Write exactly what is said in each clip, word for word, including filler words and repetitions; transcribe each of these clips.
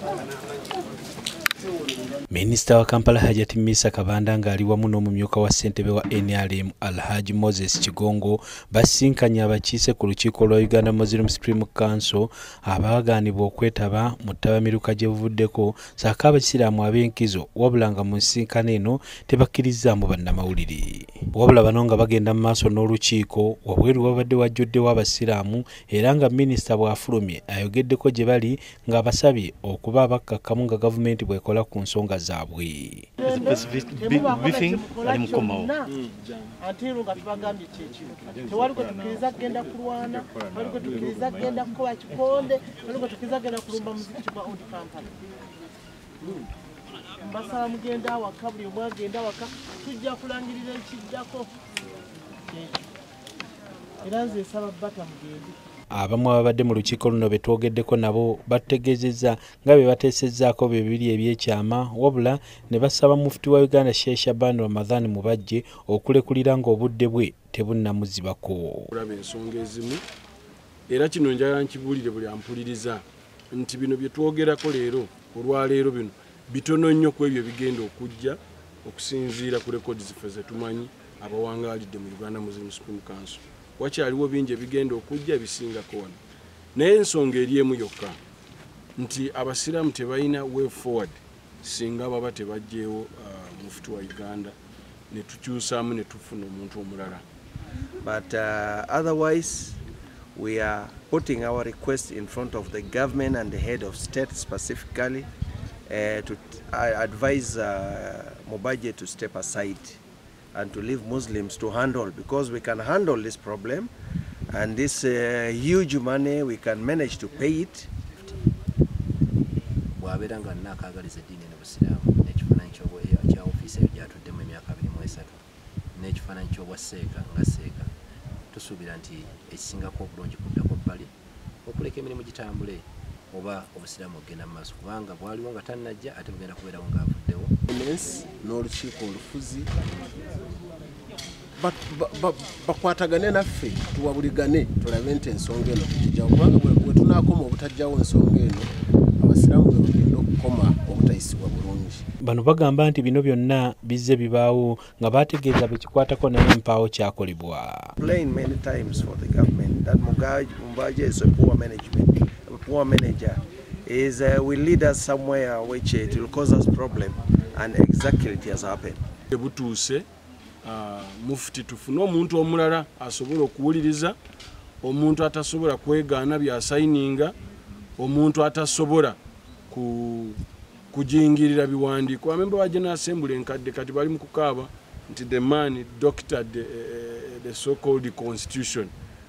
Minisita wa Kampala Hajati Misa Kabanda ng'ali wamu n'omumyuka wa ssentebe wa N R M Alhaji Moses Kigongo basinkanye abakiise ku lukiiko lwa Uganda Muslim Supreme Council abaagaanibwa okwetaba mu ttabamiruka gye buvuddeko saako abasiraamu ab'enkizo wabula nga mu nsinkano eno tebakkirizzaamu bannamawulire. Wabula bano nga bagenda mu maaso n'olukiiko wabweru wabadde wajjuddewo abasiraamu era nga minisita bw'afulumye ayogeddeko gye bali ng'abasabye okuba abakkakkamu nga gavumenti bw'ekola ku nsonga zaabwe. beڦitting ali mukomawo ate nga tubagambye kyekiro tewali kwe tukkiriza kgenda kulwana tewali kwe tukkiriza kgenda kukola kikonde tewali kwe tukkiriza kgenda kulumba muzikiti gwa old Kampala. Mbasaba mugenda awaka buli omu agenda awaka tujja kulangirira ekiddako era nze nsaba bata mugende. Abamu ababadde mu lukiiko luno betwogeddeko nabo bategeezezza nga bye bateesezzaako bibiri ebyekyama wabula ne basaba mufti wa Uganda Sheikh Shaban Ramadhan Mubajje okulekulira ng'obudde bwe tebunnamuzibako. Olaba ensonga ezimu era kino njagala nkibuulire buli ampuliriza nti bino bye twogerako leero olwaleero bino bitono nnyo ku ebyo bigenda okujja okusinziira ku rekodi ziffe ze tumanyi abawangaalidde mu Uganda Muslim Supreme Council. Wakyaliwo bingi ebigenda okujja ebisingako wano naye ensonga eri emu yokka nti abasiraamu tebalina way forward singa baba tebajjeewo uh, mufti wa Uganda ne tukyusaamu ne tufuna omuntu omulala. But uh, otherwise we are putting our request in front of the government and the head of state specifically uh, to uh, advise uh, Mubajje to step aside and to leave Muslims to handle, because we can handle this problem and this uh, huge money we can manage to pay it. Bwaberanga nakagaliza dini n'obusiraamu n'ekifaananyi kya ofiisi eyo gyatuddemu emyaka abiri mu esatu n'ekifaananyi ky'obwaseeka nga seeka tusuubira nti ekisingako obulungi kuddako bbali okuleka emirimu gitambule oba obusiraamu ogenda mu maaso kubanga bwaliwo nga tannajja ate bugenda kubeerawo ng'avuddewo. N'olukiiko olufuzi bakwatagane naffe tuwabuligane tulabe nti ensonga eno tukijjawo kubanga bwe tunaakoma obutajjawo ensonga eno abasiraamu bwe bagenda okukoma obutayisibwa bulungi. Bano bagamba nti bino byonna bizze bibaawo nga bategeeza bekikwatako naye mpaawo kyakolebwa. Plain many times for the government that Mubajje is a poor management, a poor manager is uh, will lead us somewhere which it will cause us problem, and exactly it has happened. Butuuse uh, mufti tufune omuntu omulala asobola okuwuliriza, omuntu atasobola kwegaana byasayininga, omuntu atasobola ku kujingirira biwandiiko. Abamemba ba General Assembly enkadde kati bali mu kukaaba nti the man doctored the, uh, the so-called constitution.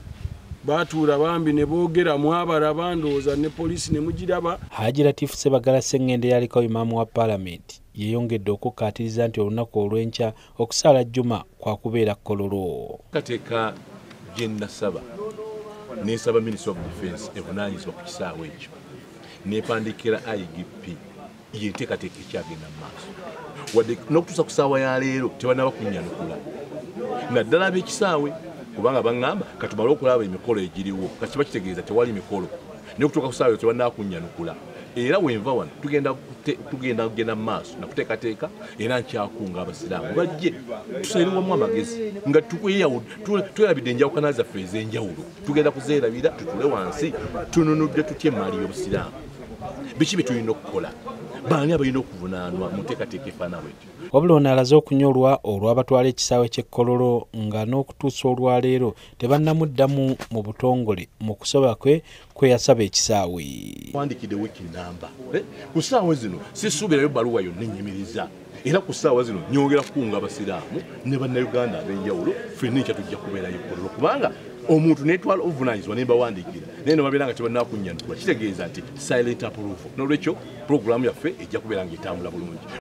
Batuula bambi ne boogera mwabala bandooza ne poliisi ne mugiraba. Haji Latif Sebagala Sengende yaliko imaamu wa Parliament yeyongedde okukkaatiriza nti olunaku olw'enkya okusaala jjuma kwa kubeera kololo. Kateeka gye nnasaba n'esaba Minister of Defence evunaanyizibwa ku kisaawe ekyo n'epandiikira I G P yenteekateeka ekyagenda mu maaso wadde n'okutuusa ku ssaawa ya leero tebannaba kunnyanukula naddala ab'ekisaawe kubanga baŋŋamba katumale okulaba emikolo egiriwo kati kiba kitegeeza tewali mikolo naye okutuuka ku ssaawa tebannaba kunnyanukula era wenva wano tugenda tugenda kugenda mu maaso nakuteekateeka era nkyakunga abasiraamu bajje tusalirwamu amagezi nga twerabidde enjawukana zaffe ez'enjawulo tugenda kuzeerabira tutule wansi tununudde tutya emaali y'obusiraamu biki bye tulina okukola baani abalina okuvunaanwa mu nteekateeka efaana bwetyo. Wabula ono alaze okunyolwa olw'abatwala ekisaawe ky'ekkololo nga n'okutuusa olwaleero tebannamuddamu mu butongole mu kusobola kwe kweyasaba ekisaawe. Wandikidde wiiki namba ku ssaawa zino sisuubirayo bbaluwa yonna ennyimiriza era ku ssaawa zino nyongera kukunga abasiraamu ne bannayuganda ab'enjawulo ffenna ekya tujja kubeerayo ekkololo kubanga omuntu netwala ovunaanyizibwa ne mbawandiikira naye ne babeera nga tebannaba kunnyanukula kitegeeza nti silent approval. N'olwekyo pulogulaamu yaffe ejja kubeera ng'etambula bulungi.